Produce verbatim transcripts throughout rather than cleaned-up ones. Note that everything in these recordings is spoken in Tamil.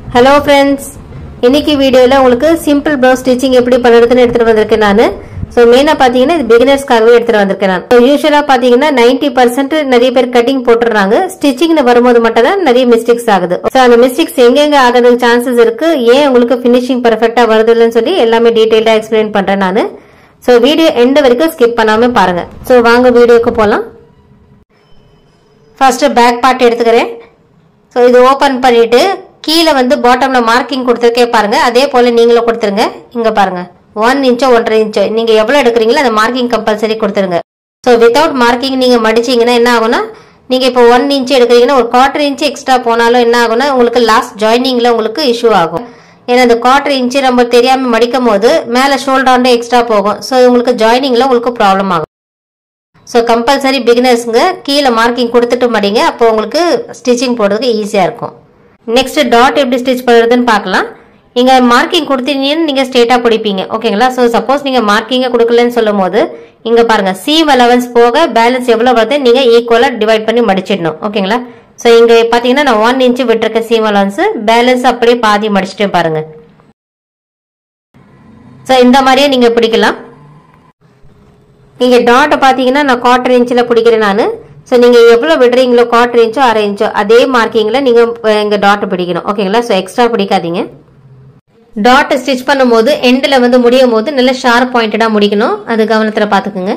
Hello friends, இன்னைக்கு வீடியோல உங்களுக்கு சிம்பிள் ப்ளவுஸ் ஸ்டிச்சிங் எப்படி பண்றதுன்னு எடுத்துட்டு வந்திருக்கேன் நான். சோ மெயினா பாத்தீங்கன்னா இது பிகினர்ஸ்க்காகவே எடுத்துட்டு வந்திருக்கேன் நான். சோ யூசுவலா பாத்தீங்கன்னா ninety percent நிறைய பேர் கட்டிங் போட்டுறாங்க. ஸ்டிச்சிங்னு வரும்போது மட்டும் தான் நிறைய மிஸ்டேக்ஸ் ஆகுது. சோ அந்த மிஸ்டேக்ஸ் எங்க எங்க ஆகிறதுக்கு சான்சஸ் இருக்கு, ஏன் உங்களுக்கு ஃபினிஷிங் பெர்ஃபெக்ட்டா வருதுன்னு சொல்லி எல்லாமே டீடைலா எக்ஸ்பிளைன் பண்றேன் நான். சோ வீடியோ எண்ட் வரைக்கும் ஸ்கிப் பண்ணாம பாருங்க. சோ வாங்க வீடியோக்கு போலாம். ஃபர்ஸ்ட் பேக் பார்ட் எடுத்துக்கிறேன். சோ இது ஓபன் பண்ணிட்டு கீழே வந்து பாட்டம்ல மார்க்கிங் கொடுத்துருக்கே பாருங்க, அதே போல நீங்களும் கொடுத்துருங்க. இங்க பாருங்க ஒன் இன்ச்சோ ஒன்றரை இன்ச்சோ நீங்க எவ்வளவு எடுக்கிறீங்களோ அந்த மார்க்கிங் கம்பல்சரி கொடுத்துருங்க. ஸோ வித்தவுட் மார்க்கிங் நீங்க மடிச்சீங்கன்னா என்ன ஆகும்னா, நீங்க இப்போ ஒன் இன்ச் எடுக்கிறீங்கன்னா ஒரு குவார்டர் இன்ச் எக்ஸ்ட்ரா போனாலும் என்ன ஆகும்னா உங்களுக்கு லாஸ்ட் ஜாயினிங்ல உங்களுக்கு இஷ்யூ ஆகும். ஏன்னா அந்த குவார்டர் இன்ச்சு நம்ம தெரியாம மடிக்கும் போது மேல ஷோல்டர் எக்ஸ்ட்ரா போகும். ஸோ உங்களுக்கு ஜாயினிங்ல உங்களுக்கு ப்ராப்ளம் ஆகும். ஸோ கம்பல்சரி பிகினர்ஸ்ங்க கீழே மார்க்கிங் கொடுத்துட்டு மடிங்க, அப்போ உங்களுக்கு ஸ்டிச்சிங் போடுறதுக்கு ஈஸியா இருக்கும். நெக்ஸ்ட் டாட் எப்படி ஸ்டிச் பண்றதுன்னு பார்க்கலாம். இங்க மார்க்கிங் கொடுத்தீங்கன்னு நீங்க ஸ்ட்ரெயிட்டா பிடிப்பீங்க, ஓகேங்களா? சோ சப்போஸ் நீங்க மார்க்கிங்க கொடுக்கலன்னு சொல்லும் போது இங்க பாருங்க சீம் அலவன்ஸ் போக பேலன்ஸ் எவ்வளவு வருது நீங்க ஈக்குவலா டிவைட் பண்ணி மடிச்சிடணும், ஓகேங்களா? சோ இங்க பாத்தீங்கன்னா நான் ஒன் இன்ச் விட்டுருக்க சீம் அலவன்ஸ், பேலன்ஸ் அப்படியே பாதி மடிச்சிட்டேன் பாருங்க. சோ இந்த மாதிரியே நீங்க பிடிக்கலாம். நீங்க டாட் பாத்தீங்கன்னா நான் குவார்டர் இன்ச்ல பிடிக்கிறேன் நானு. சோ நீங்க எவ்வளவு விடுறீங்களோ குவார்டர் இன்ச்சோ அரை இன்ச்சோ அதே மார்க்கிங்ல நீங்க இங்க டாட் பிடிக்கணும், ஓகேங்களா? சோ எக்ஸ்ட்ரா பிடிக்காதீங்க. டாட் ஸ்டிச் பண்ணும்போது எண்ட்ல வந்து முடியும் போது நல்ல ஷார்ப் பாயிண்டடா முடிக்கணும், அது கவனத்துல பாத்துக்குங்க.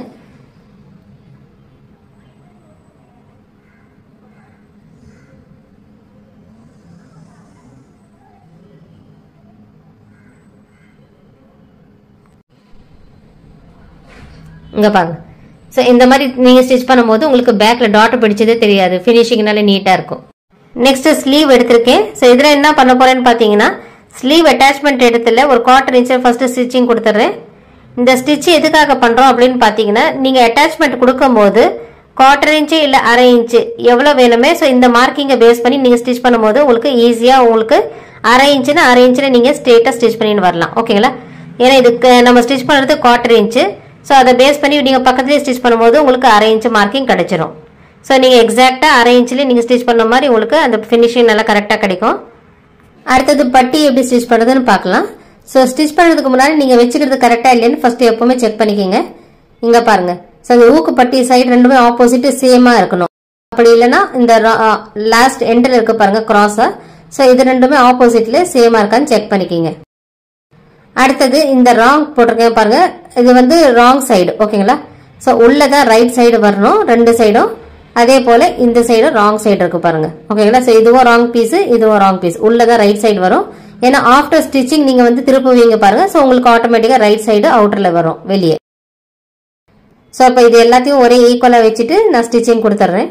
இங்க பாருங்க. சோ இந்த மாதிரி நீங்க ஸ்டிச் பண்ணும்போது உங்களுக்கு பேக்ல டாட் பிடிச்சதே தெரியாது, ஃபினிஷிங்னால நீட்டா இருக்கும். நெக்ஸ்ட் ஸ்லீவ் எடுத்திருக்கேன். சோ இதுல என்ன பண்ண போறேன்னு பாத்தீங்கன்னா ஸ்லீவ் அட்டாச்மெண்ட் இடத்துல ஒரு குவார்டர் இன்ச் ஃபர்ஸ்ட் ஸ்டிச்சிங் கொடுத்துறேன். இந்த ஸ்டிச் எதுக்காக பண்றோம் அப்படின்னு பாத்தீங்கன்னா, நீங்க அட்டாச்மெண்ட் கொடுக்கும் போது குவார்டர் இன்ச் இல்ல அரை இன்ச் எவ்வளவு வேணுமே சோ இந்த மார்க்கிங்கை பேஸ் பண்ணி நீங்க ஸ்டிச் பண்ணும்போது உங்களுக்கு ஈஸியா உங்களுக்கு அரை இன்ச்னா அரை இன்ச்ல நீங்க ஸ்ட்ரெயிட்டா ஸ்டிச் பண்ணிட்டு வரலாம், ஓகேங்களா? ஏன்னா இதுக்கு நம்ம ஸ்டிச் பண்றது குவார்டர் இன்ச். ஸோ அதை பேஸ் பண்ணி நீங்கள் பக்கத்துலேயே ஸ்டிச் பண்ணும்போது உங்களுக்கு அரை இன்ச் மார்க்கிங் கிடைச்சிரும். ஸோ நீங்கள் எக்ஸாக்டாக அரை இன்ச்லேயே நீங்கள் ஸ்டிச் பண்ண மாதிரி உங்களுக்கு அந்த ஃபினிஷிங் நல்லா கரெக்டாக கிடைக்கும். அடுத்தது பட்டி எப்படி ஸ்டிச் பண்ணுறதுன்னு பார்க்கலாம். ஸோ ஸ்டிச் பண்ணுறதுக்கு முன்னாடி நீங்கள் வச்சுக்கிறது கரெக்டாக இல்லைன்னு ஃபர்ஸ்ட் எப்பவுமே செக் பண்ணிக்கோங்க. இங்கே பாருங்க, ஸோ இந்த ஊக்கு பட்டி சைடு ரெண்டுமே ஆப்போசிட் சேமாக இருக்கணும். அப்படி இல்லைன்னா இந்த லாஸ்ட் எண்டில் இருக்க பாருங்க கிராஸா, ஸோ இது ரெண்டுமே ஆப்போசிட்ல சேமாக இருக்கான்னு செக் பண்ணிக்கோங்க. அடுத்தது இந்த ராங் போட்டிருக்கேன் பாருங்க, இது வந்து ராங் சைடு, ஓகேங்களா? ஸோ உள்ளதான் ரைட் சைடு வரணும் ரெண்டு சைடும், அதே போல இந்த சைடும் ராங் சைடு இருக்கு பாருங்க, ஓகேங்களா? ஸோ இதுவும் ராங் பீஸ் இதுவும் ராங் பீஸ், உள்ளதான் ரைட் சைடு வரும். ஏன்னா ஆஃப்டர் ஸ்டிச்சிங் நீங்க வந்து திருப்புவீங்க பாருங்க, ஸோ உங்களுக்கு ஆட்டோமேட்டிக்கா ரைட் சைடு அவுட்டர்ல வரும் வெளியே. ஸோ அப்ப இது எல்லாத்தையும் ஒரே ஈக்குவலா வச்சுட்டு நான் ஸ்டிச்சிங் கொடுத்துட்றேன்.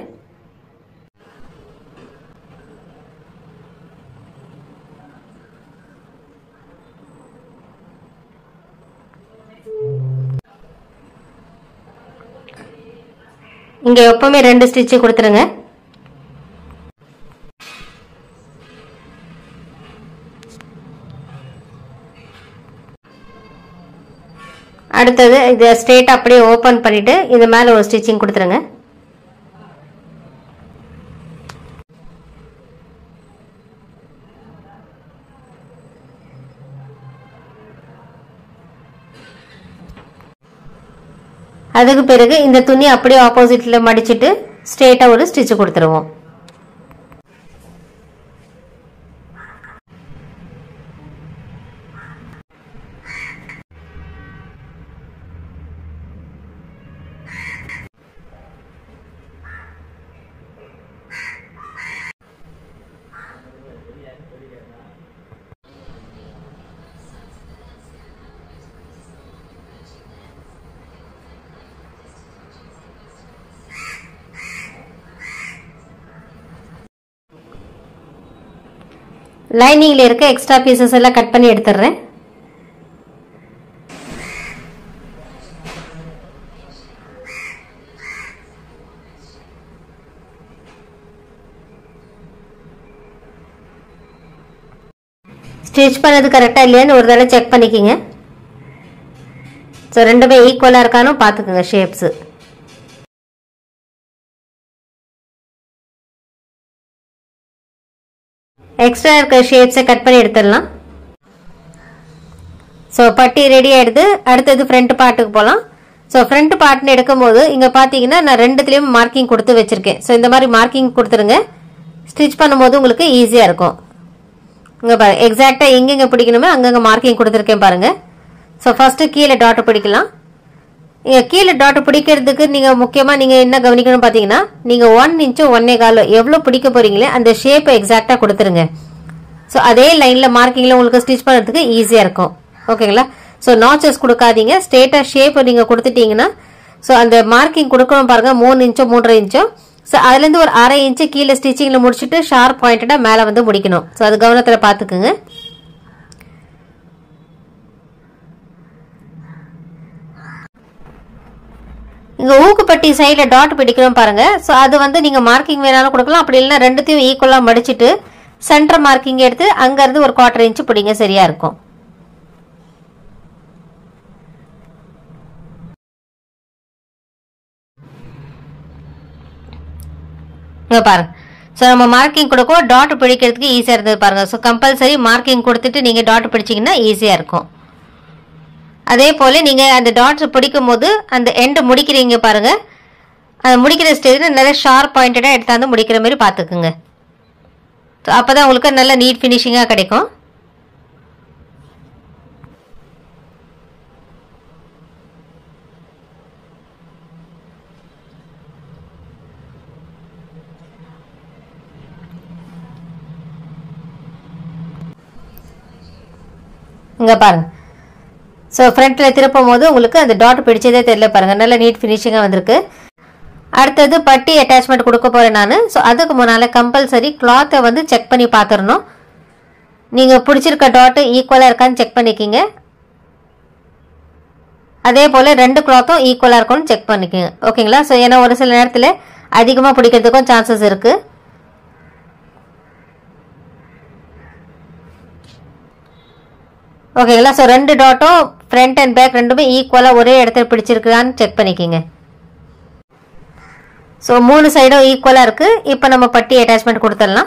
இங்க எப்பவுமே ரெண்டு ஸ்டிச் கொடுத்துருங்க. அடுத்தது இதை ஸ்ட்ரெயிட் அப்படியே ஓபன் பண்ணிட்டு இது மேல ஒரு ஸ்டிச்சிங் கொடுத்துருங்க. அதுக்கு பிறகு இந்த துணி அப்படியே ஆப்போசிட்ல மடிச்சிட்டு ஸ்ட்ரெயிட்டா ஒரு ஸ்டிச் கொடுத்துருவோம். லைனிங்ல இருக்க எக்ஸ்ட்ரா பீசஸ் எல்லாம் கட் பண்ணி எடுத்துறேன். ஸ்டிச் பண்ணது கரெக்டா இல்லையான்னு ஒரு தடவை செக் பண்ணிக்கங்க. ஸோ ரெண்டுமே ஈக்குவலா இருக்கான்னு பார்த்துக்குங்க ஷேப்ஸ். எக்ஸ்ட்ரா இருக்க ஷேப்ஸை கட் பண்ணி எடுத்துடலாம். ஸோ பட்டி ரெடி ஆயிடுது. அடுத்தது ஃப்ரண்ட் பார்ட்டுக்கு போகலாம். ஸோ ஃப்ரண்ட் பார்ட்னு எடுக்கும்போது இங்கே பார்த்தீங்கன்னா நான் ரெண்டுத்துலேயும் மார்க்கிங் கொடுத்து வச்சிருக்கேன். ஸோ இந்த மாதிரி மார்க்கிங் கொடுத்துருங்க. ஸ்டிச் பண்ணும்போது உங்களுக்கு ஈஸியாக இருக்கும். இங்கே பாருங்க, எக்ஸாக்டாக எங்கெங்கே பிடிக்கணுமோ அங்கங்கே மார்க்கிங் கொடுத்துருக்கேன் பாருங்க. ஸோ ஃபர்ஸ்ட் கீழே டாட்டை பிடிக்கலாம். இங்கே கீழே டாட்டை பிடிக்கிறதுக்கு நீங்கள் முக்கியமாக நீங்கள் என்ன கவனிக்கணும்னு பார்த்தீங்கன்னா, நீங்கள் ஒன் இன்ச்சோ ஒன்னே காலோ எவ்வளோ பிடிக்க போறீங்களே அந்த ஷேப்பை எக்ஸாக்டாக கொடுத்துருங்க. ஸோ அதே லைனில் மார்க்கிங்கில் உங்களுக்கு ஸ்டிச் பண்ணுறதுக்கு ஈஸியாக இருக்கும். ஓகேங்களா? ஸோ நாச்சஸ் கொடுக்காதீங்க, ஸ்ட்ரெயிட்டாக ஷேப் நீங்கள் கொடுத்துட்டீங்கன்னா, ஸோ அந்த மார்க்கிங் கொடுக்கணும் பாருங்க, மூணு இன்ச்சோ மூன்றரை இன்ச்சோ. ஸோ அதுலேருந்து ஒரு அரை இன்ச்சு கீழே ஸ்டிச்சிங்கில் முடிச்சுட்டு ஷார்ப் பாயிண்டடாக மேலே வந்து முடிக்கணும். ஸோ அது கவனத்தில் பார்த்துக்குங்க. இங்கே ஊக்குப்பட்டி சைடில் டாட் பிடிக்கணும் பாருங்க. ஸோ அது வந்து நீங்கள் மார்க்கிங் வேணாலும் கொடுக்கலாம், அப்படி இல்லைன்னா ரெண்டுத்தையும் ஈக்குவலாக மடிச்சுட்டு சென்டர் மார்க்கிங் எடுத்து அங்கேருந்து ஒரு குவார்டர் இன்ச்சு பிடிங்க, சரியா இருக்கும். இங்கே பாருங்க. ஸோ நம்ம மார்க்கிங் கொடுக்கும் டாட் பிடிக்கிறதுக்கு ஈஸியாக இருந்தது பாருங்க. ஸோ கம்பல்சரி மார்க்கிங் கொடுத்துட்டு நீங்கள் டாட் பிடிச்சிங்கன்னா ஈஸியாக இருக்கும். அதே போல் நீங்கள் அந்த டாட்ஸ் பிடிக்கும் போது அந்த எண்டு முடிக்கிறீங்க பாருங்க, அந்த முடிக்கிற ஸ்டேஜில் நல்ல ஷார்ப் பாயிண்டடாக எடுத்தாந்து முடிக்கிற மாதிரி பார்த்துக்குங்க. ஸோ அப்போ தான் உங்களுக்கு நல்ல நீட் ஃபினிஷிங்காக கிடைக்கும். இங்கே பாருங்க. ஸோ ஃப்ரண்ட்டில் திருப்பும் போது உங்களுக்கு அந்த டாட் பிடிச்சதே தெரியல பாருங்கள், நல்ல நீட் ஃபினிஷிங்காக வந்திருக்கு. அடுத்தது பட்டி அட்டாச்மெண்ட் கொடுக்க போகிறேன் நான். ஸோ அதுக்கு முன்னால் கம்பல்சரி கிளாத்தை வந்து செக் பண்ணி பார்த்துடணும். நீங்கள் பிடிச்சிருக்க டாட்டு ஈக்குவலாக இருக்கான்னு செக் பண்ணிக்கிங்க. அதே போல் ரெண்டு கிளாத்தும் ஈக்குவலாக இருக்கும்னு செக் பண்ணிக்கோங்க. ஓகேங்களா? ஸோ ஏன்னா ஒரு சில நேரத்தில் அதிகமாக பிடிக்கிறதுக்கும் சான்சஸ் இருக்குது. ஓகேங்களா? ஸோ ரெண்டு டாட்டும் ஃப்ரண்ட் அண்ட் பேக் ரெண்டுமே ஈக்குவலாக ஒரே இடத்துல பிடிச்சிருக்குதான்னு செக் பண்ணிக்கிங்க. ஸோ மூணு சைடும் ஈக்குவலாக இருக்குது. இப்போ நம்ம பட்டி அட்டாச்மெண்ட் கொடுத்துடலாம்.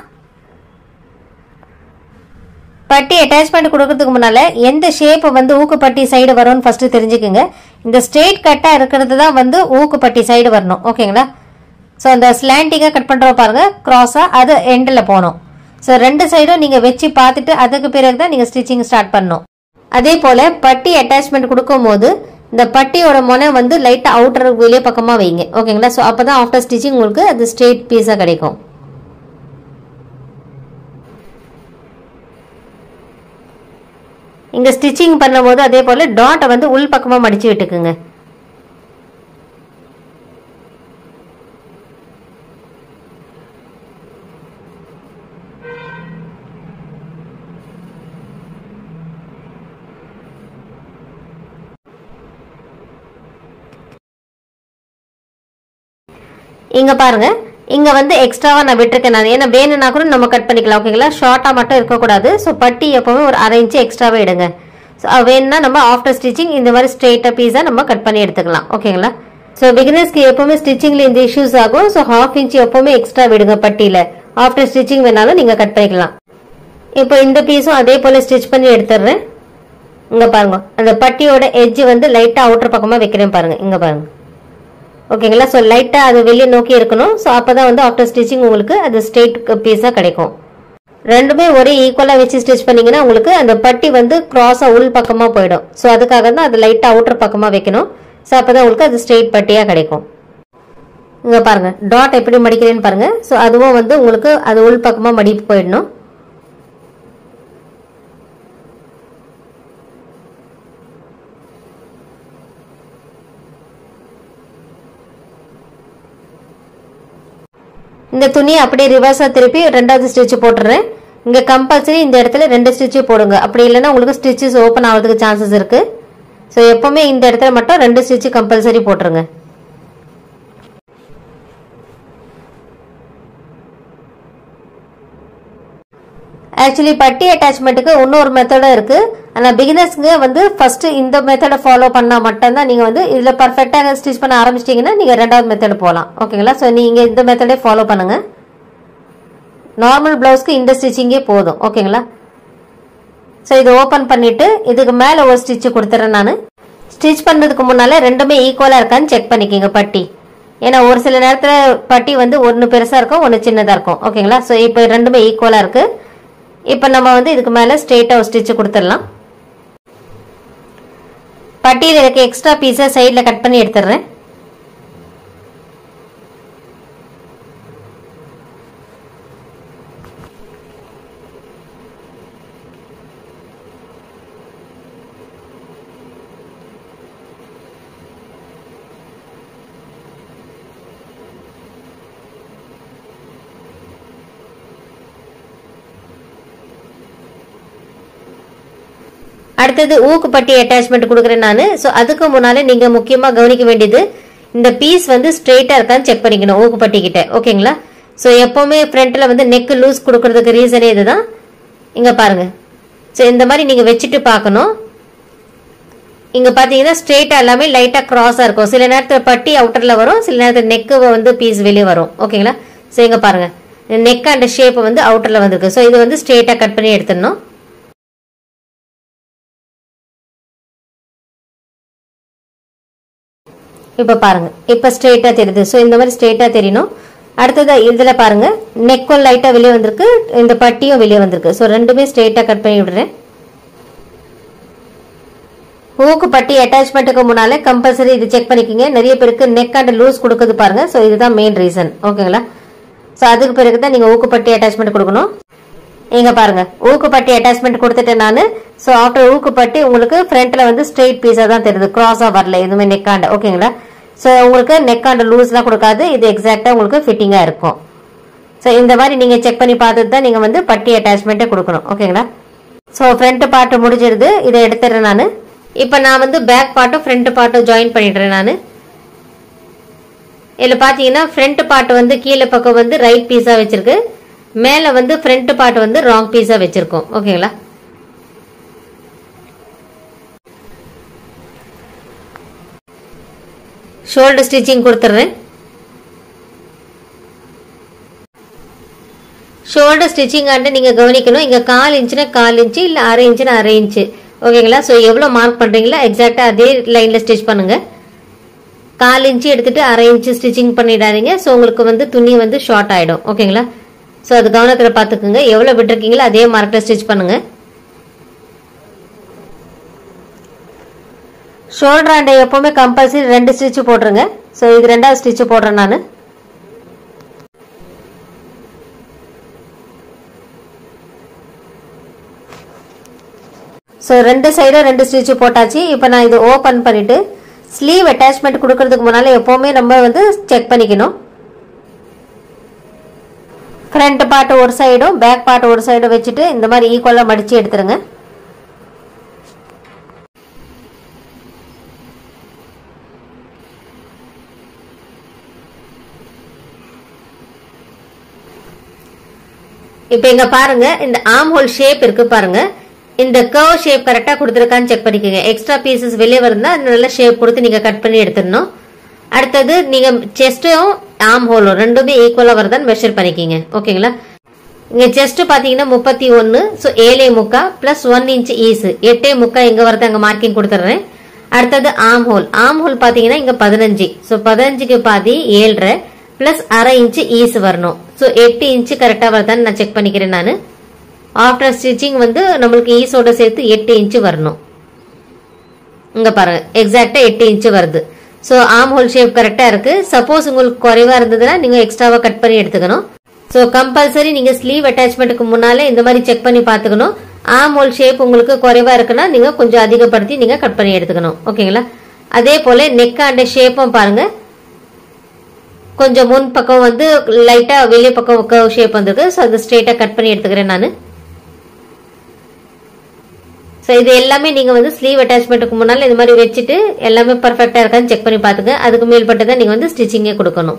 பட்டி அட்டாச்மெண்ட் கொடுக்கறதுக்கு முன்னால் எந்த ஷேப் வந்து ஊக்குப்பட்டி சைடு வரும்னு ஃபஸ்ட்டு தெரிஞ்சுக்குங்க. இந்த ஸ்ட்ரெயிட் கட்டாக இருக்கிறது தான் வந்து ஊக்குப்பட்டி சைடு வரணும். ஓகேங்களா? ஸோ அந்த ஸ்லாண்டிங்காக கட் பண்ணுறோம் பாருங்கள், க்ராஸாக அது எண்டில் போகணும். ஸோ ரெண்டு சைடும் நீங்கள் வச்சு பார்த்துட்டு அதுக்கு பிறகு தான் நீங்கள் ஸ்டிச்சிங் ஸ்டார்ட் பண்ணணும். அதே போல் பட்டி அட்டாச்மெண்ட் கொடுக்கும் போது இந்த பட்டியோட முனை வந்து லைட்டாக அவுட்டர் வெளியே பக்கமாக வைங்க. ஓகேங்களா? ஸோ அப்போ தான் ஆஃப்டர் ஸ்டிச்சிங் உங்களுக்கு அது ஸ்ட்ரெயிட் பீஸாக கிடைக்கும். இங்கே ஸ்டிச்சிங் பண்ணும்போது அதே போல் டாட்டை வந்து உள் பக்கமாக மடித்து விட்டுக்குங்க. இங்க பாருங்க, இங்க வந்து எக்ஸ்ட்ராவா நான் விட்டுருக்கேன் நான், ஏன்னா வேணும்னா கூட நம்ம கட் பண்ணிக்கலாம். ஓகேங்களா? ஷார்ட்டா மட்டும் இருக்கக்கூடாது. ஸோ பட்டி எப்பவுமே ஒரு அரை இன்ச்சு எக்ஸ்ட்ராவே எடுங்க. ஸோ வேணும்னா நம்ம ஆஃப்டர் ஸ்டிச்சிங் இந்த மாதிரி ஸ்ட்ரெயிட்டா பீஸா நம்ம கட் பண்ணி எடுத்துக்கலாம். ஓகேங்களா? ஸோ பிகினர்ஸ்க்கு எப்பவுமே ஸ்டிச்சிங்ல இந்த இஷ்யூஸ் ஆகும். ஸோ ஹாஃப் இன்ச் எப்பவுமே எக்ஸ்ட்ரா விடுங்க பட்டியில. ஆஃப்டர் ஸ்டிச்சிங் வேணாலும் நீங்க கட் பண்ணிக்கலாம். இப்போ இந்த பீஸும் அதே போல ஸ்டிச் பண்ணி எடுத்துடுறேன். இங்க பாருங்க, அந்த பட்டியோட எட்ஜ் வந்து லைட்டா அவுட்டர் பக்கமா வைக்கிறேன் பாருங்க. இங்க பாருங்க. ஓகேங்களா? ஸோ லைட்டாக அது வெளியே நோக்கி இருக்கணும். ஸோ அப்போ தான் வந்து ஆஃப்டர் ஸ்டிச்சிங் உங்களுக்கு அது ஸ்ட்ரெயிட் பீஸாக கிடைக்கும். ரெண்டுமே ஒரே ஈக்குவலாக வச்சு ஸ்டிச் பண்ணிங்கன்னா உங்களுக்கு அந்த பட்டி வந்து க்ராஸாக உள் பக்கமாக போயிடும். ஸோ அதுக்காக தான் அது லைட்டாக அவுட்டர் பக்கமாக வைக்கணும். ஸோ அப்போ தான் உங்களுக்கு அது ஸ்ட்ரெயிட் பட்டியாக கிடைக்கும். இங்கே பாருங்கள், டாட் எப்படி மடிக்கிறேன்னு பாருங்கள். ஸோ அதுவும் வந்து உங்களுக்கு அது உள் பக்கமாக மடிப்பு போயிடணும். இந்த துணியை அப்படியே ரிவர்ஸாக திருப்பி ரெண்டாவது ஸ்டிச் போட்டுறேன். இங்கே கம்பல்சரி இந்த இடத்துல ரெண்டு ஸ்டிச்சு போடுங்க. அப்படி இல்லைன்னா உங்களுக்கு ஸ்டிச்சஸ் ஓப்பன் ஆகிறதுக்கு சான்சஸ் இருக்கு. ஸோ எப்பவுமே இந்த இடத்துல மட்டும் ரெண்டு ஸ்டிச்சு கம்பல்சரி போட்டுருங்க. ஆக்சுவலி பட்டி அட்டாச்மெண்ட்டுக்கு இன்னொரு மெத்தடும் இருக்கு. ஆனால் பிகினர்ஸ்க்கு வந்து ஃபர்ஸ்ட் இந்த மெத்தடை ஃபாலோ பண்ணால் மட்டும்தான் நீங்கள் வந்து இதில் பர்ஃபெக்டாக ஸ்டிச் பண்ண ஆரம்பிச்சிட்டிங்கன்னா நீங்கள் ரெண்டாவது மெத்தட் போகலாம். ஓகேங்களா? ஸோ நீங்கள் இந்த மெத்தடே ஃபாலோ பண்ணுங்க. நார்மல் பிளவுஸ்க்கு இந்த ஸ்டிச்சிங்கே போதும். ஓகேங்களா? ஸோ இது ஓப்பன் பண்ணிட்டு இதுக்கு மேலே ஒரு ஸ்டிச் கொடுத்துறேன். நான் ஸ்டிச் பண்ணுறதுக்கு முன்னால ரெண்டுமே ஈக்குவலாக இருக்கான்னு செக் பண்ணிக்கோங்க பட்டி. ஏன்னா ஒரு சில நேரத்தில் பட்டி வந்து ஒன்று பெருசாக இருக்கும், ஒன்று சின்னதாக இருக்கும். ஓகேங்களா? ஸோ இப்போ ரெண்டுமே ஈக்குவலாக இருக்குது. இப்போ நம்ம வந்து இதுக்கு மேலே ஸ்ட்ரெயிட்டாக ஒரு ஸ்டிச் கொடுத்துடலாம். பட்டியில் இருக்க எக்ஸ்ட்ரா பீஸை சைடில் கட் பண்ணி எடுத்துடுறேன். அடுத்தது ஊக்கு பட்டி அட்டாச்மெண்ட் கொடுக்குறேன் நான். ஸோ அதுக்கு முன்னால நீங்க முக்கியமா கவனிக்க வேண்டியது இந்த பீஸ் வந்து ஸ்ட்ரெயிட்டா இருக்கான்னு செக் பண்ணிக்கணும் ஊக்கு பட்டி கிட்ட. ஓகேங்களா? ஸோ எப்பவுமே ஃப்ரண்ட்ல வந்து நெக் லூஸ் கொடுக்கறதுக்கு ரீசனே இதுதான். இங்க பாருங்க. ஸோ இந்த மாதிரி நீங்க வச்சுட்டு பார்க்கணும். இங்க பாத்தீங்கன்னா ஸ்ட்ரெயிட்டா எல்லாமே லைட்டா கிராஸா இருக்கும். சில நேரத்தில் பட்டி அவுட்டர்ல வரும், சில நேரத்தில் நெக்கு வந்து பீஸ் வெளியே வரும். ஓகேங்களா? ஸோ இங்க பாருங்க நெக் அண்ட் ஷேப் வந்து அவுட்டர்ல வந்திருக்கு. ஸோ இது வந்து ஸ்ட்ரெயிட்டா கட் பண்ணி எடுத்துடணும். இப்போ பாருங்க இப்போ ஸ்ட்ரெயிட்டா தெரியுது. ஸோ இந்த மாதிரி ஸ்ட்ரெயிட்டா தெரியணும். அடுத்தது இதுல பாருங்க நெக்கும் லைட்டா வெளியே வந்திருக்கு, இந்த பட்டியும் வெளியே வந்திருக்கு. ஸோ ரெண்டுமே ஸ்ட்ரெயிட்டா கட் பண்ணி விடுறேன். ஊக்கு பட்டி அட்டாச்மெண்ட்டுக்கு முன்னாலே கம்பல்சரி இது செக் பண்ணிக்கோங்க. நிறைய பேருக்கு நெக் அண்ட் லூஸ் கொடுக்குது பாருங்க. ஸோ இதுதான் மெயின் ரீசன். ஓகேங்களா? ஸோ அதுக்கு பிறகு தான் நீங்க ஊக்கு பட்டி அட்டாச்மெண்ட் கொடுக்கணும். இங்க பாருங்க ஊக்கு பட்டி அட்டாச்மெண்ட் கொடுத்துட்டேன் நான். ஸோ ஆஃப்டர் ஊக்கு பட்டி உங்களுக்கு ஃப்ரண்ட்ல வந்து ஸ்ட்ரெயிட் பீஸா தான் தெரியுது, கிராஸா வரல எதுவுமே நெக்காண்ட. ஓகேங்களா? ஸோ உங்களுக்கு நெக்காண்ட லூஸ்லாம் கொடுக்காது, இது எக்ஸாக்டா உங்களுக்கு ஃபிட்டிங்கா இருக்கும். ஸோ இந்த மாதிரி நீங்க செக் பண்ணி பார்த்துட்டு தான் நீங்க வந்து பட்டி அட்டாச்மெண்ட்டை கொடுக்கணும். ஓகேங்களா? ஸோ ஃப்ரண்ட் பார்ட் முடிஞ்சிருது, இதை எடுத்துறேன் நான். இப்போ நான் வந்து பேக் பார்ட்டும் ஃப்ரண்ட் பார்ட்டும் ஜாயின் பண்ணிடுறேன் நான். இதில் பார்த்தீங்கன்னா ஃப்ரண்ட் பார்ட் வந்து கீழே பக்கம் வந்து ரைட் பீஸா வச்சிருக்கு, மேல வந்து ஃப்ரண்ட் பார்ட் வந்து ராங் பீஸா வச்சிருக்கோம். ஓகேங்களா? ஷோல்டர் ஸ்டிச்சிங் கொடுத்துறேன். ஷோல்டர் ஸ்டிச்சிங் ஆண்டு நீங்க கவனிக்கணும். இங்க கால் இன்ச்சுனா கால் இன்ச்சு, இல்ல அரை இன்ச்சுனா அரை இன்ச்சு. ஓகேங்களா? ஸோ எவ்வளோ மார்க் பண்றீங்களா எக்ஸாக்டா அதே லைன்ல ஸ்டிச் பண்ணுங்க. கால் இன்ச்சு எடுத்துட்டு அரை இன்ச்சு ஸ்டிச்சிங் பண்ணிடாதீங்க. ஸோ உங்களுக்கு வந்து துணி வந்து ஷார்ட் ஆயிடும். ஓகேங்களா? ஸோ அது கவனத்தில் பார்த்துக்குங்க. எவ்வளோ விட்டுருக்கீங்களோ அதே மார்க்கில் ஸ்டிச் பண்ணுங்க. ஷோல்டர் ஆண்டை எப்பவுமே கம்பல்சரி ரெண்டு ஸ்டிச் போட்டுருங்க. ஸோ இது ரெண்டாவது ஸ்டிச் போடுறேன் நான். ஸோ ரெண்டு சைடும் ரெண்டு ஸ்டிச் போட்டாச்சு. இப்போ நான் இது ஓப்பன் பண்ணிட்டு ஸ்லீவ் அட்டாச்மெண்ட் கொடுக்கறதுக்கு முன்னால எப்பவுமே நம்ம வந்து செக் பண்ணிக்கணும். ஃப்ரண்ட் பார்ட் ஒரு சைடும் பேக் பார்ட் ஒரு சைடும் வச்சுட்டு இந்த மாதிரி ஈக்குவலாக மடிச்சு எடுத்துருங்க. இப்போ இங்க பாருங்க இந்த ஆர்ம் ஹோல் ஷேப் இருக்கு பாருங்க. இந்த கர்வ் ஷேப் கரெக்டா கொடுத்துருக்கான்னு செக் பண்ணிக்கோங்க. எக்ஸ்ட்ரா பீசஸ் வெளியே வருந்தா நல்ல ஷேப் கொடுத்து நீங்க கட் பண்ணி எடுத்துடணும். அடுத்தது நீங்க செஸ்டும் ஆர்ம் ஹோலும் ரெண்டுமே ஈக்குவலா வருதான்னு மெஷர் பண்ணிக்கோங்க. ஓகேங்களா? இங்க செஸ்ட் பாத்தீங்கன்னா முப்பத்தி ஒன்னு. ஸோ ஏழே முக்கா பிளஸ் ஒன் இன்ச் ஈஸ் எட்டே முக்கா இங்க வருது, அங்க மார்க்கிங் கொடுத்துறேன். அடுத்தது ஆர்ம் ஹோல் ஆர்ம் ஹோல் பாத்தீங்கன்னா இங்க பதினஞ்சு. ஸோ பதினஞ்சுக்கு பாதி ஏழரை பிளஸ் அரை இன்ச்சு ஈஸ் வரணும். ஸோ எட்டு இன்ச்சு கரெக்டா வருதான்னு நான் செக் பண்ணிக்கிறேன் நான். ஆஃப்டர் ஸ்டிச்சிங் வந்து நம்மளுக்கு ஈஸோட சேர்த்து எட்டு இன்ச்சு வரணும். இங்க பாருங்க எக்ஸாக்டா எட்டு இன்ச்சு வருது. ஸோ ஆர்ம் ஹோல் ஷேப் கரெக்டா இருக்கு. சப்போஸ் உங்களுக்கு குறைவா இருந்ததுன்னா நீங்க எக்ஸ்ட்ராவா கட் பண்ணி எடுத்துக்கணும். ஸோ கம்பல்சரி நீங்க ஸ்லீவ் அட்டாச்மெண்ட்டுக்கு முன்னாலே இந்த மாதிரி செக் பண்ணி பார்த்துக்கணும். ஆர்ம் ஹோல் ஷேப் உங்களுக்கு குறைவா இருக்குன்னா நீங்க கொஞ்சம் அதிகப்படுத்தி நீங்க கட் பண்ணி எடுத்துக்கணும். ஓகேங்களா? அதே போல நெக் அண்ட் ஷேப்பும் பாருங்க, கொஞ்சம் முன் பக்கம் வந்து லைட்டா வெளியே பக்கம் கர்வ் ஷேப் வந்திருக்கு. ஸோ அது ஸ்ட்ரெயிட்டா கட் பண்ணி எடுத்துக்கிறேன் நான். ஸோ இது எல்லாமே நீங்க வந்து ஸ்லீவ் அட்டாச்மெண்ட்டுக்கு முன்னால இந்த மாதிரி வச்சுட்டு எல்லாமே பர்ஃபெக்டா இருக்கான்னு செக் பண்ணி பாத்துங்க. அதுக்கு மேல்பட்டதான் நீங்க வந்து ஸ்டிச்சிங்கே கொடுக்கணும்.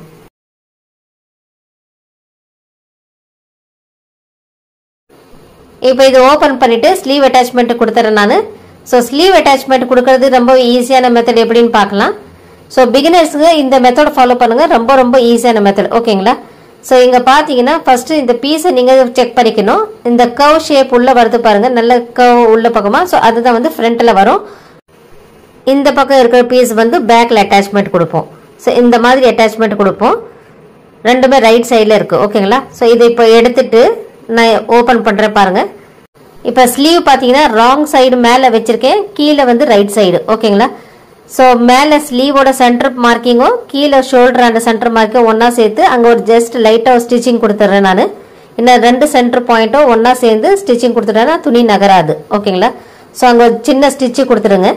இப்போ இது ஓபன் பண்ணிட்டு ஸ்லீவ் அட்டாச்மெண்ட் கொடுத்துறேன் நான். ஸோ ஸ்லீவ் அட்டாச்மெண்ட் கொடுக்கறது ரொம்ப ஈஸியான மெத்தட் எப்படின்னு பார்க்கலாம். ஸோ பிகினர்ஸ்க்கு இந்த மெத்தட் ஃபாலோ பண்ணுங்க, ரொம்ப ரொம்ப ஈஸியான மெத்தட். ஓகேங்களா? ஸோ இங்கே பார்த்தீங்கன்னா ஃபஸ்ட்டு இந்த பீஸை நீங்கள் செக் பண்ணிக்கணும். இந்த கர்வ் ஷேப் உள்ள வருது பாருங்க, நல்ல கர்வ் உள்ள பக்கமா. ஸோ அதுதான் வந்து ஃப்ரண்ட்டில் வரும். இந்த பக்கம் இருக்கிற பீஸ் வந்து பேக்கில் அட்டாச்மெண்ட் கொடுப்போம். ஸோ இந்த மாதிரி அட்டாச்மெண்ட் கொடுப்போம். ரெண்டுமே ரைட் சைடில் இருக்குது. ஓகேங்களா? ஸோ இதை இப்போ எடுத்துட்டு நான் ஓப்பன் பண்ணுறேன் பாருங்கள். இப்போ ஸ்லீவ் பார்த்தீங்கன்னா ராங் சைடு மேலே வச்சுருக்கேன், கீழே வந்து ரைட் சைடு. ஓகேங்களா? ஸோ மேலே ஸ்லீவோட சென்டர் மார்க்கிங்கும் கீழே ஷோல்டர் அந்த சென்டர் மார்க்கும் ஒன்றா சேர்த்து அங்கே ஒரு ஜஸ்ட் லைட்டாக ஸ்டிச்சிங் கொடுத்துட்றேன் நான். இன்னும் ரெண்டு சென்டர் பாயிண்ட்டும் ஒன்றா சேர்ந்து ஸ்டிச்சிங் கொடுத்துட்டேன்னா துணி நகராது. ஓகேங்களா? ஸோ அங்கே ஒரு சின்ன ஸ்டிச்சு கொடுத்துருங்க.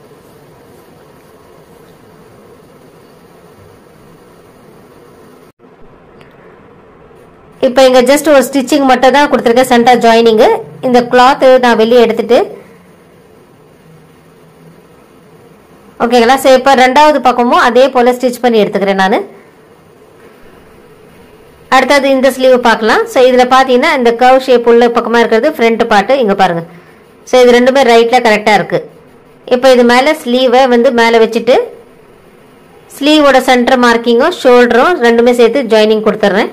இப்போ இங்கே ஜஸ்ட் ஒரு ஸ்டிச்சிங் மட்டும் தான் கொடுத்துருக்கேன், சென்டர் ஜாயினிங்கு. இந்த கிளாத்து நான் வெளியே எடுத்துட்டு ஓகேங்களா? ஸோ இப்போ ரெண்டாவது பக்கமும் அதே போல் ஸ்டிச் பண்ணி எடுத்துக்கிறேன் நான். அடுத்தது இந்த ஸ்லீவ் பார்க்கலாம். ஸோ இதில் பார்த்தீங்கன்னா இந்த கர்வ் ஷேப் உள்ள பக்கமாக இருக்கிறது ஃப்ரண்ட் பார்ட்டு. இங்கே பாருங்கள். ஸோ இது ரெண்டுமே ரைட்டில் கரெக்டாக இருக்குது. இப்போ இது மேலே ஸ்லீவை வந்து மேலே வச்சுட்டு ஸ்லீவோட சென்டர் மார்க்கிங்கும் ஷோல்டரும் ரெண்டுமே சேர்த்து ஜாயினிங் கொடுத்துட்றேன்.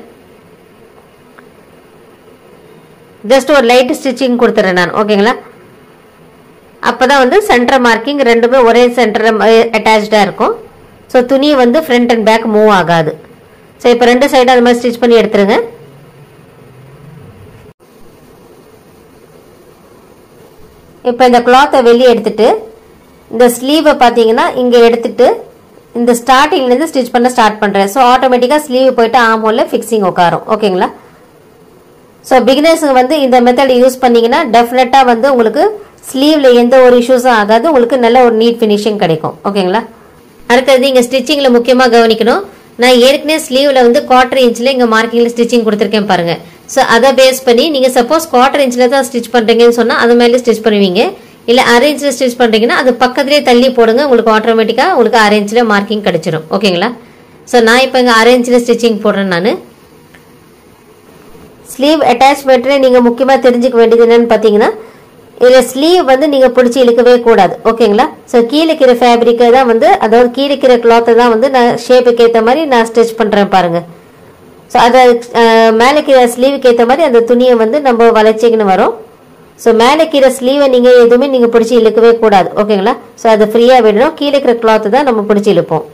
ஜஸ்ட் ஒரு லைட் ஸ்டிச்சிங் கொடுத்துறேன் நான். ஓகேங்களா? அப்போ தான் வந்து சென்டர் மார்க்கிங் ரெண்டுமே ஒரே சென்டர் அட்டாச்சாக இருக்கும். ஸோ துணி வந்து ஃப்ரண்ட் அண்ட் பேக் மூவ் ஆகாது. ஸோ இப்போ ரெண்டு சைடும் அது மாதிரி ஸ்டிச் பண்ணி எடுத்துருங்க. இப்போ இந்த கிளாத்தை வெளியே எடுத்துட்டு இந்த ஸ்லீவை பார்த்தீங்கன்னா இங்கே எடுத்துட்டு இந்த ஸ்டார்டிங்லேருந்து ஸ்டிச் பண்ண ஸ்டார்ட் பண்ணுறேன். ஸோ ஆட்டோமேட்டிக்காக ஸ்லீவ் போயிட்டு ஆம் ஹோலில் ஃபிக்ஸிங் உட்காரும். ஓகேங்களா? ஸோ பிகினர்ஸுங்க வந்து இந்த மெத்தட் யூஸ் பண்ணிங்கன்னா டெஃபினட்டாக வந்து உங்களுக்கு ஸ்லீவில் எந்த ஒரு இஷ்யூஸும் ஆகாது, உங்களுக்கு நல்ல ஒரு நீட் ஃபினிஷிங் கிடைக்கும். ஓகேங்களா? அடுத்தது இங்கே ஸ்டிச்சிங்கில் முக்கியமாக கவனிக்கணும். நான் ஏற்கனவே ஸ்லீவில் வந்து குவார்டர் இன்ச்சில் இங்கே மார்க்கிங்கில் ஸ்டிச்சிங் கொடுத்துருக்கேன் பாருங்கள். ஸோ அதை பேஸ் பண்ணி நீங்கள் சப்போஸ் குவார்டர் இன்ச்சில் தான் ஸ்டிச் பண்ணுறீங்கன்னு சொன்னால் அது மேலே ஸ்டிச் பண்ணுவீங்க. இல்லை அரை இன்ச்சில் ஸ்டிச் பண்ணுறீங்கன்னா அது பக்கத்துலேயே தள்ளி போடுங்க, உங்களுக்கு ஆட்டோமேட்டிக்காக உங்களுக்கு அரை இன்ச்சில் மார்க்கிங் கிடைச்சிடும். ஓகேங்களா? ஸோ நான் இப்போ இங்கே அரை இன்ச்சில் ஸ்டிச்சிங் போடுறேன் நான். ஸ்லீவ் அட்டாச்மெண்ட்ல நீங்க முக்கியமா தெரிஞ்சுக்க வேண்டியது என்னன்னு பாத்தீங்கன்னா, இதுல ஸ்லீவ் வந்து நீங்க பிடிச்சி இழுக்கவே கூடாது. ஓகேங்களா? ஸோ கீழே இருக்கிற ஃபேப்ரிக்கை தான் வந்து, அதாவது கீழே இருக்கிற கிளாத்தை தான் வந்து நான் ஷேப்புக்கு ஏற்ற மாதிரி நான் ஸ்டிச் பண்றேன் பாருங்க. ஸோ அதை மேலே கீழே ஸ்லீவுக்கு ஏற்ற மாதிரி அந்த துணியை வந்து நம்ம வளைச்சிக்கின்னு வரும். ஸோ மேலே கீழே ஸ்லீவை நீங்க எதுவுமே நீங்க பிடிச்சி இழுக்கவே கூடாது. ஓகேங்களா? ஸோ அது ஃப்ரீயா விடணும். கீழே இருக்கிற கிளாத்தை தான் நம்ம பிடிச்சி இழுப்போம்.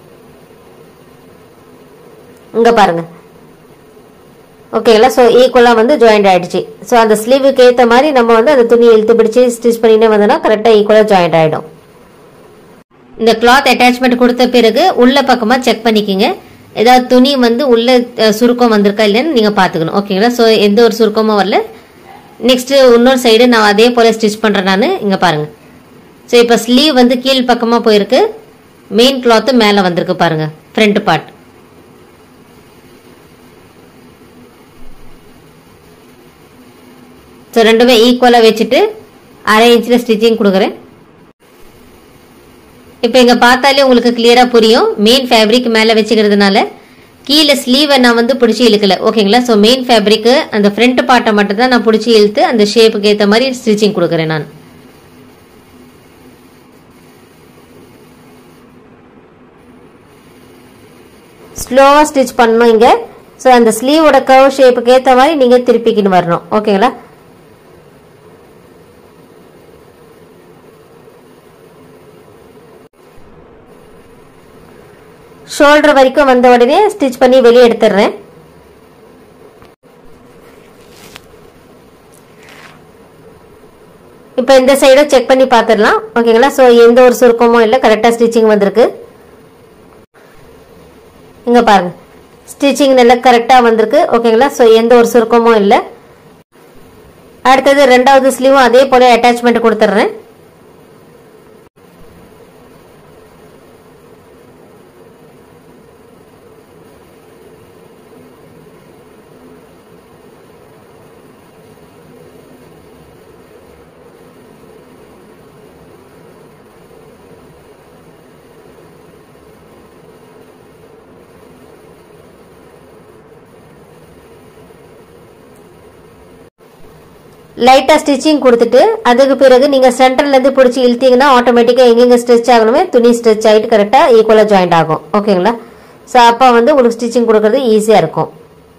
இங்க பாருங்க. ஓகேங்களா? ஸோ ஈக்குவலாக வந்து ஜாயிண்ட் ஆகிடுச்சு. ஸோ அந்த ஸ்லீவுக்கு ஏற்ற மாதிரி நம்ம வந்து அந்த துணியை இழுத்து பிடிச்சி ஸ்டிச் பண்ணினே வந்தோம்னா கரெக்டாக ஈக்குவலாக ஜாயிண்ட் ஆகிடும். இந்த கிளாத் அட்டாச்மெண்ட் கொடுத்த பிறகு உள்ள பக்கமாக செக் பண்ணிக்கிங்க. ஏதாவது துணி வந்து உள்ள சுருக்கம் வந்திருக்கா இல்லைன்னு நீங்கள் பார்த்துக்கணும். ஓகேங்களா? ஸோ எந்த ஒரு சுருக்கமும் வரல. நெக்ஸ்ட்டு இன்னொரு சைடு நான் அதே போல் ஸ்டிச் பண்ணுறேன் நான். இங்கே பாருங்கள். ஸோ இப்போ ஸ்லீவ் வந்து கீழ் பக்கமாக போயிருக்கு, மெயின் கிளாத்து மேலே வந்திருக்கு பாருங்கள், ஃப்ரண்ட் பார்ட். ஸோ ரெண்டுமே ஈக்குவலாக வச்சுட்டு அரை இன்ச்சில் ஸ்டிச்சிங் கொடுக்குறேன். இப்போ இங்கே பார்த்தாலே உங்களுக்கு கிளியராக புரியும். மெயின் ஃபேப்ரிக் மேலே வச்சுக்கிறதுனால கீழே ஸ்லீவை நான் வந்து பிடிச்சி இழுக்கல. ஓகேங்களா? ஸோ மெயின் ஃபேப்ரிக்கு அந்த ஃப்ரண்ட் பார்ட்டை மட்டும் தான் நான் பிடிச்சி இழுத்து அந்த ஷேப்புக்கு ஏற்ற மாதிரி ஸ்டிச்சிங் கொடுக்குறேன் நான். ஸ்லோவாக ஸ்டிச் பண்ணணும் இங்கே. ஸோ அந்த ஸ்லீவோட கர்வ் ஷேப்புக்கு ஏற்ற மாதிரி நீங்கள் திருப்பிக்கின்னு வரணும். ஓகேங்களா? ஷோல்டர் வரைக்கும் வந்த உடனே ஸ்டிச் பண்ணி வெளியே எடுத்துடுறேன். இப்போ இந்த சைடும் செக் பண்ணி பார்த்துடலாம். ஓகேங்களா? ஸோ எந்த ஒரு சுருக்கமும் இல்லை, கரெக்டாக ஸ்டிச்சிங் வந்திருக்கு. இங்கே பாருங்க, ஸ்டிச்சிங் நல்லா கரெக்டாக வந்திருக்கு. ஓகேங்களா? ஸோ எந்த ஒரு சுருக்கமும் இல்லை. அடுத்தது ரெண்டாவது ஸ்லீவும் அதே போல அட்டாச்மெண்ட் கொடுத்துட்றேன். லைட்டா ஸ்டிச்சிங் கொடுத்துட்டு அதுக்கு பிறகு நீங்க சென்டர்ல இருந்து பிடிச்சி இழுத்தீங்கன்னா ஆட்டோமேட்டிக்கா எங்கெங்க ஸ்டிச் ஆகணுமே துணி ஸ்டிச் ஆகிட்டு கரெக்டா ஈக்குவலா ஜாயிண்ட் ஆகும். ஓகேங்களா? ஸோ அப்போ வந்து உங்களுக்கு ஸ்டிச்சிங் கொடுக்கறது ஈஸியா இருக்கும்.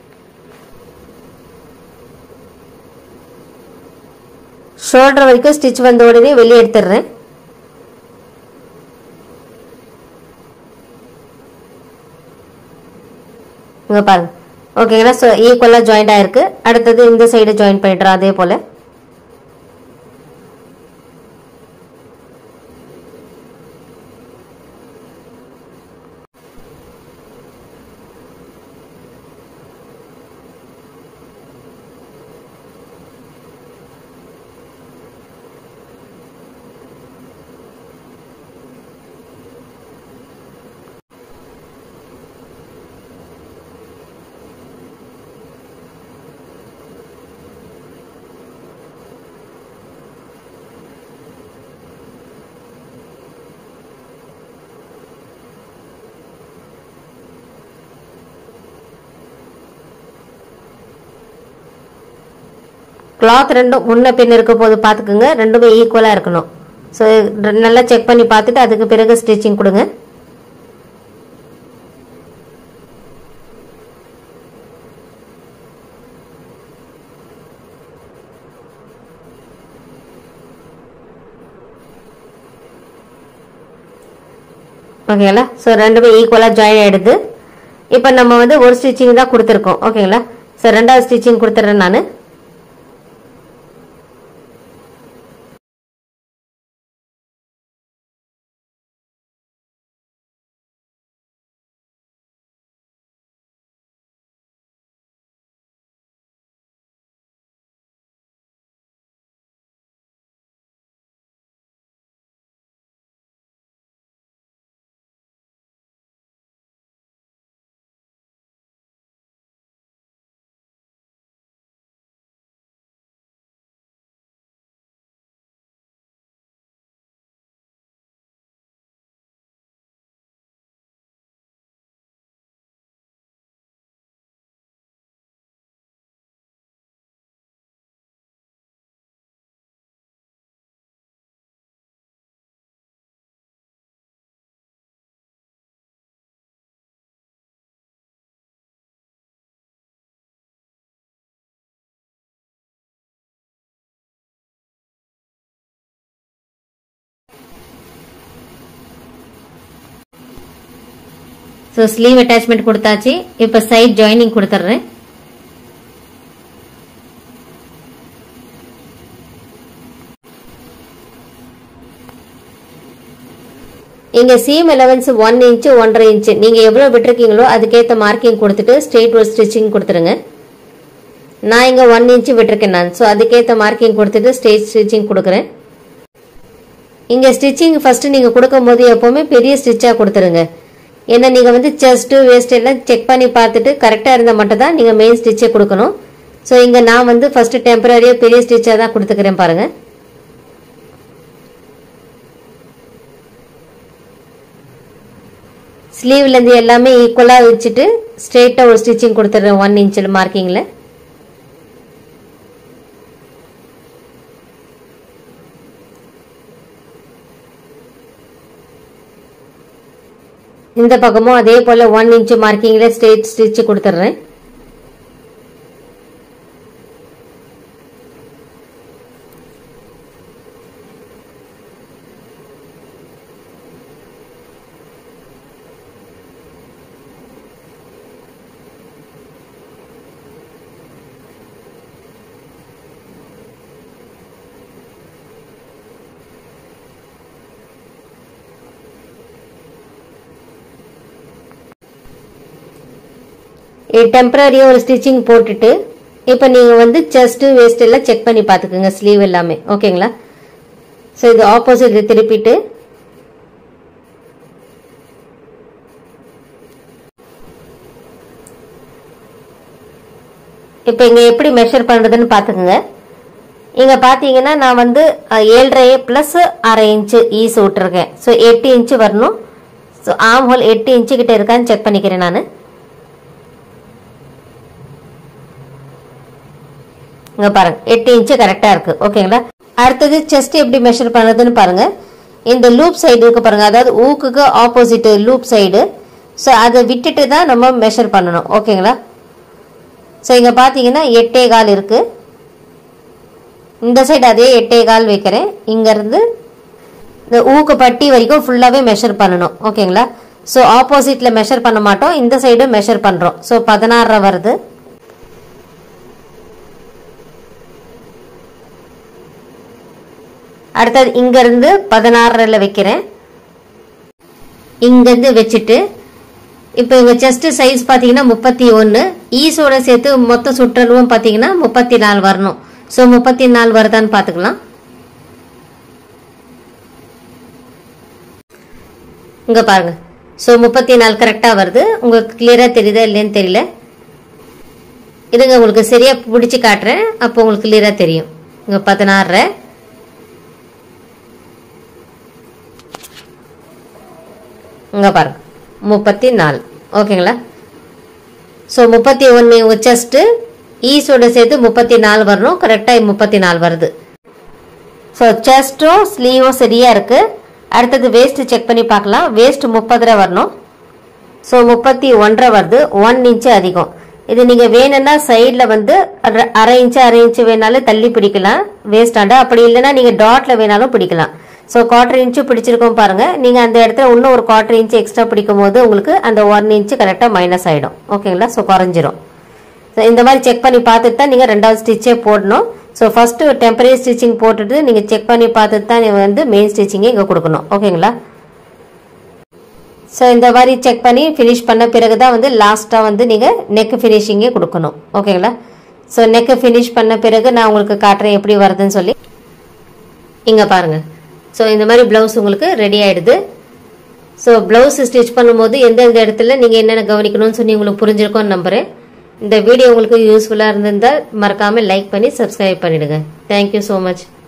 ஷோல்டர் வரைக்கும் ஸ்டிச் வந்த உடனே வெளியே எடுத்துடுறேன். இங்கே பாருங்க. ஓகேங்களா? ஸோ ஈக்குவலாக ஜாயிண்ட் ஆயிருக்கு. அடுத்தது இந்த சைடு ஜாயின் பண்ணிடுறோம் அதே போல். கிளாத் ரெண்டும் முன்ன பின் இருக்க போது பார்த்துக்குங்க, ரெண்டுமே ஈக்குவலாக இருக்கணும். ஸோ நல்லா செக் பண்ணி பார்த்துட்டு அதுக்கு பிறகு ஸ்டிச்சிங் கொடுங்க. ஓகேங்களா? ஸோ ரெண்டுமே ஈக்குவலாக ஜாயின் ஆகிடுது. இப்போ நம்ம வந்து ஒரு ஸ்டிச்சிங் தான் கொடுத்துருக்கோம். ஓகேங்களா? ஸோ ரெண்டாவது ஸ்டிச்சிங் கொடுத்துட்றேன் நான். ஸோ ஸ்லீவ் அட்டாச்மெண்ட் கொடுத்தாச்சு. இப்போ சைட் ஜாயினிங் கொடுத்துட்றேன். இங்க சீம் அலவன்ஸ் ஒன் இன்ச்சு ஒன்றரை இன்ச்சு நீங்க எவ்வளவு விட்டுருக்கீங்களோ அதுக்கேற்ற மார்க்கிங் கொடுத்துட்டு ஸ்ட்ரெயிட் ஒரு ஸ்டிச்சிங் கொடுத்துருங்க. நான் இங்க ஒன் இன்ச்சு விட்டுருக்கேன் நான். ஸோ அதுக்கேற்ற மார்க்கிங் கொடுத்துட்டு ஸ்ட்ரெயிட் ஸ்டிச்சிங் கொடுக்குறேன். இங்க ஸ்டிச்சிங் ஃபர்ஸ்ட் நீங்க கொடுக்கும் போது எப்பவுமே பெரிய ஸ்டிச்சா கொடுத்துருங்க. ஏன்னா நீங்க வந்து செஸ்ட் வேஸ்ட் எல்லாம் செக் பண்ணி பார்த்துட்டு கரெக்டா இருந்தா மட்டும் தான் நீங்க மெயின் ஸ்டிச்சே கொடுக்கணும். ஸோ இங்க நான் வந்து ஃபர்ஸ்ட் டெம்பரரியா பெரிய ஸ்டிச்சா தான் கொடுத்துக்கிறேன் பாருங்க. ஸ்லீவ்ல இருந்து எல்லாமே ஈக்குவலா வச்சுட்டு ஸ்ட்ரெயிட்டா ஒரு ஸ்டிச்சிங் கொடுத்துறேன் ஒன் இன்ச்சில் மார்க்கிங்ல. இந்த பக்கமும் அதே போல ஒன் இன்ச் மார்க்கிங்ல ஸ்ட்ரெயிட் ஸ்டிச் கொடுத்துறேன். டெம்பரரியா ஒரு ஸ்டிச்சிங் போட்டுட்டு இப்போ நீங்க வந்து செஸ்ட் வேஸ்ட் எல்லாம் செக் பண்ணி பாத்துக்கோங்க ஸ்லீவ் எல்லாமே. ஓகேங்களா? ஸோ இது ஆப்போசிட் திருப்பிட்டு இப்போ இங்க எப்படி மெஷர் பண்றதுன்னு பாத்துக்கோங்க. இங்க பாத்தீங்கன்னா நான் வந்து ஏழரை பிளஸ் அரை இன்ச்சு ஈஸ் விட்டுருக்கேன். ஸோ எட்டு இன்ச்சு வரணும். ஸோ ஆம் ஹோல் எட்டு இன்ச்சு கிட்ட இருக்கான்னு செக் பண்ணிக்கிறேன் நான். இங்க பாருங்க எட்டு இன்ச்சு கரெக்டா இருக்கு. ஓகேங்களா? அடுத்தது செஸ்ட் எப்படி மெஷர் பண்றதுன்னு பாருங்க. இந்த லூப் சைடு இருக்கு பாருங்க, அதாவது ஊக்குக்கு ஆப்போசிட் லூப் சைடு. ஸோ அதை விட்டுட்டு தான் நம்ம மெஷர் பண்ணணும். ஓகேங்களா? ஸோ இங்க பாத்தீங்கன்னா எட்டே கால் இருக்கு. இந்த சைடு அதே எட்டே கால் வைக்கிறேன். இங்கேருந்து இந்த ஊக்கு பட்டி வரைக்கும் ஃபுல்லாகவே மெஷர் பண்ணணும். ஓகேங்களா? ஸோ ஆப்போசிட்டில் மெஷர் பண்ண மாட்டோம், இந்த சைடு மெஷர் பண்ணுறோம். ஸோ பதினாறு வருது. அடுத்தது இங்கேருந்து பதினாறில் வைக்கிறேன். இங்கேருந்து வச்சுட்டு இப்போ இவங்க செஸ்ட் சைஸ் பார்த்தீங்கன்னா முப்பத்தி ஒன்று, ஈஸோட சேர்த்து மொத்த சுற்றளவும் பார்த்தீங்கன்னா முப்பத்தி நாலு வரணும். ஸோ முப்பத்தி நாலு வருதான்னு பார்த்துக்கலாம். இங்கே பாருங்க. ஸோ முப்பத்தி நாலு கரெக்டாக வருது. உங்களுக்கு கிளியராக தெரியுதா இல்லைன்னு தெரியல. இதுங்க உங்களுக்கு சரியாக பிடிச்சி காட்டுறேன், அப்போ உங்களுக்கு கிளியராக தெரியும். இங்கே பதினாறு இங்கே பாருங்க முப்பத்தி நாலு. ஓகேங்களா? ஸோ முப்பத்தி ஒன்று உங்கள் செஸ்ட்டு ஈஸோட சேர்த்து முப்பத்தி நாலு வரணும். கரெக்டாக முப்பத்தி நாலு வருது. ஸோ செஸ்ட்டும் ஸ்லீவும் சரியாக இருக்குது. அடுத்தது வேஸ்ட் செக் பண்ணி பார்க்கலாம். வேஸ்ட் முப்பதுரை வரணும். ஸோ முப்பத்தி ஒன்றரை வருது, ஒன் இன்ச்சு அதிகம். இது நீங்கள் வேணும்னா சைடில் வந்து அரை இன்ச்சு அரை இன்ச்சு வேணாலும் தள்ளி பிடிக்கலாம் வேஸ்டாண்டா. அப்படி இல்லைன்னா நீங்கள் டாட்டில் வேணாலும் பிடிக்கலாம். ஸோ குவார்டர் இன்ச்சு பிடிச்சிருக்கோம் பாருங்கள். நீங்கள் அந்த இடத்துல இன்னும் ஒரு குவார்டர் இன்ச்சு எக்ஸ்ட்ரா பிடிக்கும் போது உங்களுக்கு அந்த ஒன் இன்ச்சு கரெக்டாக மைனஸ் ஆகிடும். ஓகேங்களா? ஸோ குறைஞ்சிரும். ஸோ இந்த மாதிரி செக் பண்ணி பார்த்துட்டு தான் நீங்கள் ரெண்டாவது ஸ்டிச்சே போடணும். ஸோ ஃபஸ்ட்டு டெம்பரரி ஸ்டிச்சிங் போட்டுட்டு நீங்கள் செக் பண்ணி பார்த்துட்டு தான் நீங்கள் வந்து மெயின் ஸ்டிச்சிங்கே இங்கே கொடுக்கணும். ஓகேங்களா? ஸோ இந்த மாதிரி செக் பண்ணி ஃபினிஷ் பண்ண பிறகு தான் வந்து லாஸ்ட்டாக வந்து நீங்கள் நெக் ஃபினிஷிங்கே கொடுக்கணும். ஓகேங்களா? ஸோ நெக்கு ஃபினிஷ் பண்ண பிறகு நான் உங்களுக்கு காட்டுறேன் எப்படி வருதுன்னு சொல்லி. இங்கே பாருங்கள். ஸோ இந்த மாதிரி ப்ளவுஸ் உங்களுக்கு ரெடி ஆகிடுது. ஸோ ப்ளவுஸ் ஸ்டிச் பண்ணும்போது எந்தெந்த இடத்துல நீங்கள் என்னென்ன கவனிக்கணும்னு சொல்லி உங்களுக்கு புரிஞ்சிருக்கோன்னு நம்புகிறேன். இந்த வீடியோ உங்களுக்கு யூஸ்ஃபுல்லாக இருந்திருந்தால் மறக்காமல் லைக் பண்ணி சப்ஸ்கிரைப் பண்ணிவிடுங்க. Thank you so much.